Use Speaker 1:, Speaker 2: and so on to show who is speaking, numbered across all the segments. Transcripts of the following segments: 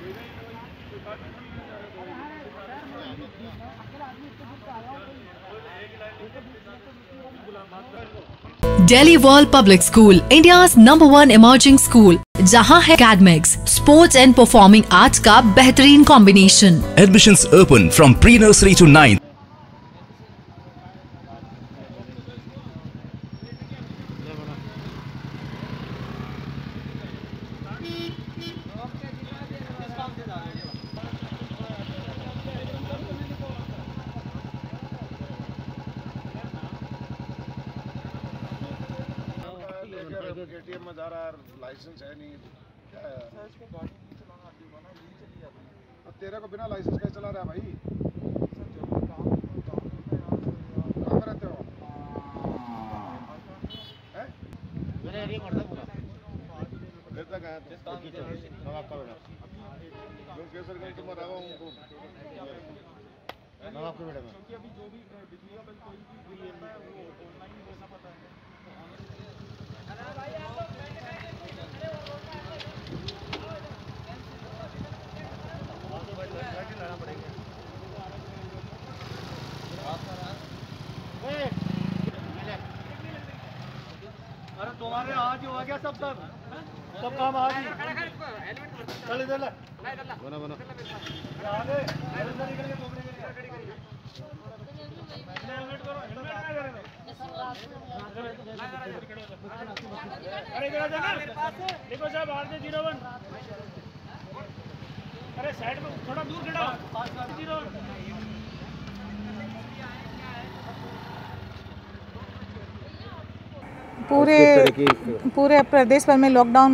Speaker 1: Delhi World Public School, India's #1 emerging school, जहां है academics, sports and performing arts का बेहतरीन combination.
Speaker 2: Admissions open from pre-nursery to 9th.
Speaker 3: KTM में जा रहा है, लाइसेंस है नहीं, क्या है? अब तेरे को बिना लाइसेंस कैसे चला रहा है भाई? कहाँ पे रहते हो? मेरे एरिया में रहता हूँ। रहता कहाँ है? नवाब का बेटा। जो केसर गंज में रहा हूँ उनको। नवाब के बेटे में। क्योंकि अभी जो भी बिजली का बिल कोई भी ऑनलाइन होना पता है। अरे तुम्हारे आज हो गया सब काम आज ही चल इधर ले बना बना आगे हेलमेट करो अरे इधर आ जाना देखो साहब आरजे 01 अरे साइड में थोड़ा दूर खड़ा 01
Speaker 4: पूरे प्रदेश भर में लॉकडाउन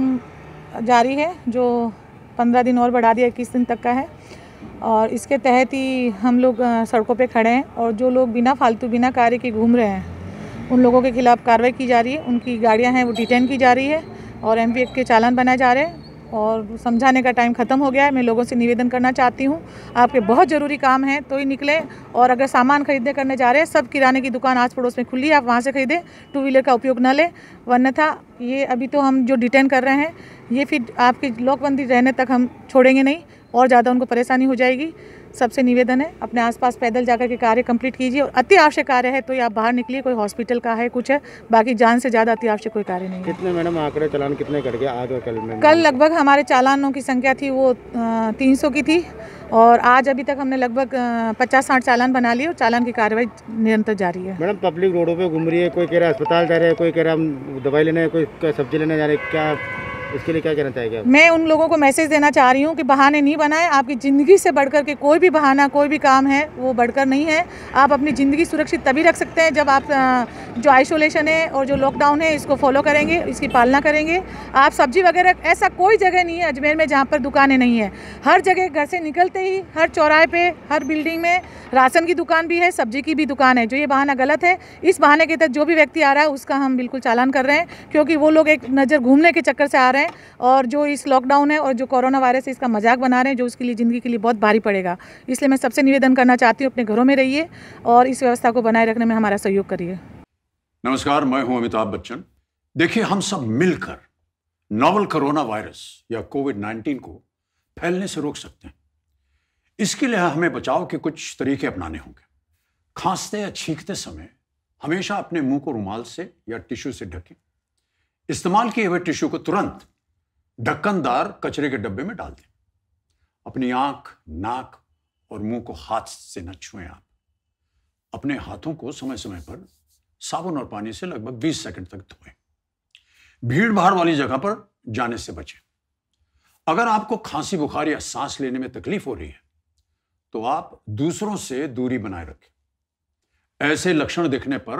Speaker 4: जारी है, जो 15 दिन और बढ़ा दिया, 21 दिन तक का है। और इसके तहत ही हम लोग सड़कों पे खड़े हैं और जो लोग बिना फालतू बिना कार्य के घूम रहे हैं उन लोगों के खिलाफ कार्रवाई की जा रही है। उनकी गाड़ियां हैं वो डिटेन की जा रही है और एमपी एक्ट के चालान बनाए जा रहे हैं। और समझाने का टाइम ख़त्म हो गया है। मैं लोगों से निवेदन करना चाहती हूँ, आपके बहुत ज़रूरी काम है तो ही निकलें। और अगर सामान खरीदने करने जा रहे हैं, सब किराने की दुकान आस पड़ोस में खुली है, आप वहाँ से खरीदें, 2 व्हीलर का उपयोग न लें। वरना ये अभी तो हम जो डिटेन कर रहे हैं ये फिर आपकी लॉकबंदी रहने तक हम छोड़ेंगे नहीं और ज़्यादा उनको परेशानी हो जाएगी। सबसे निवेदन है अपने आसपास पैदल जाकर के कार्य कंप्लीट कीजिए और अति आवश्यक कार्य है तो ये आप बाहर निकलिए, कोई हॉस्पिटल का है कुछ है, बाकी जान से ज़्यादा अति आवश्यक कोई कार्य नहीं है।
Speaker 3: कितने मैडम आंकड़े चालान कितने कट गए आज और कल में?
Speaker 4: कल लगभग हमारे चालानों की संख्या थी वो 300 की थी और आज अभी तक हमने लगभग 50-60 चालान बना लिए और चालान की कार्रवाई निरंतर जारी है।
Speaker 3: मैडम पब्लिक रोडों पे घूम रही है, कोई कह रहा है अस्पताल जा रहे हैं, कोई कह रहा है हम दवाई लेने, कोई सब्जी लेने जा रहे हैं, क्या इसके लिए क्या कहना चाहेंगे आप?
Speaker 4: मैं उन लोगों को मैसेज देना चाह रही हूँ कि बहाने नहीं बनाएं। आपकी ज़िंदगी से बढ़कर के कोई भी बहाना कोई भी काम है वो बढ़कर नहीं है। आप अपनी ज़िंदगी सुरक्षित तभी रख सकते हैं जब आप जो आइसोलेशन है और जो लॉकडाउन है इसको फॉलो करेंगे, इसकी पालना करेंगे। आप सब्जी वगैरह, ऐसा कोई जगह नहीं है अजमेर में जहाँ पर दुकानें नहीं है। हर जगह घर से निकलते ही हर चौराहे पे, हर बिल्डिंग में राशन की दुकान भी है, सब्जी की भी दुकान है। जो ये बहाना गलत है, इस बहाने के तहत जो भी व्यक्ति आ रहा है उसका हम बिल्कुल चालान कर रहे हैं, क्योंकि वो लोग एक नज़र घूमने के चक्कर से आ रहे हैं और जो इस लॉकडाउन है और जो कोरोना वायरस है इसका मजाक बना रहे हैं, जो उसके लिए ज़िंदगी के लिए बहुत भारी पड़ेगा। इसलिए मैं सबसे निवेदन करना चाहती हूँ अपने घरों में रहिए और इस व्यवस्था को बनाए रखने में हमारा सहयोग करिए।
Speaker 5: नमस्कार, मैं हूं अमिताभ बच्चन। देखिए, हम सब मिलकर नोवल कोरोना वायरस या कोविड-19 को फैलने से रोक सकते हैं। इसके लिए हमें बचाव के कुछ तरीके अपनाने होंगे। खांसते या छींकते समय हमेशा अपने मुंह को रुमाल से या टिश्यू से ढकें। इस्तेमाल किए हुए टिश्यू को तुरंत ढक्कनदार कचरे के डब्बे में डाल दें। अपनी आंख, नाक और मुंह को हाथ से न छुएं। आप अपने हाथों को समय समय पर साबुन और पानी से लगभग 20 सेकंड तक धोएं। भीड़ भाड़ वाली जगह पर जाने से बचें। अगर आपको खांसी, बुखार या सांस लेने में तकलीफ हो रही है तो आप दूसरों से दूरी बनाए रखें। ऐसे लक्षण दिखने पर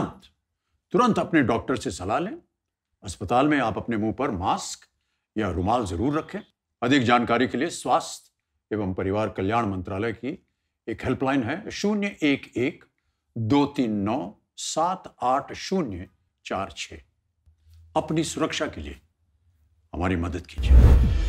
Speaker 5: तुरंत अपने डॉक्टर से सलाह लें। अस्पताल में आप अपने मुंह पर मास्क या रुमाल जरूर रखें। अधिक जानकारी के लिए स्वास्थ्य एवं परिवार कल्याण मंत्रालय की एक हेल्पलाइन है 011-239-78046। अपनी सुरक्षा के लिए हमारी मदद कीजिए।